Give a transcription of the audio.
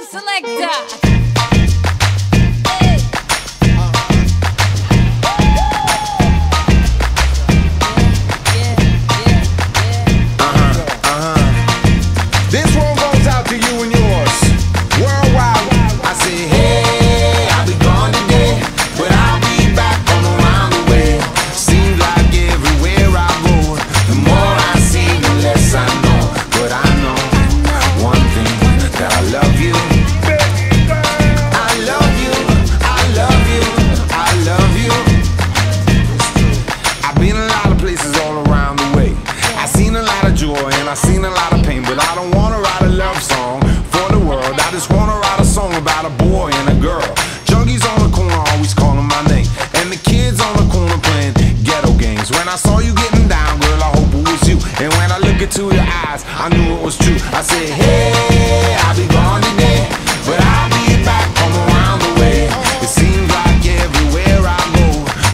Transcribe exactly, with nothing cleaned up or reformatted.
selector. I seen a lot of pain, but I don't wanna write a love song for the world. I just wanna write a song about a boy and a girl. Junkies on the corner always calling my name, and the kids on the corner playing ghetto games. When I saw you getting down, girl, I hope it was you. And when I look into your eyes, I knew it was true. I said, hey.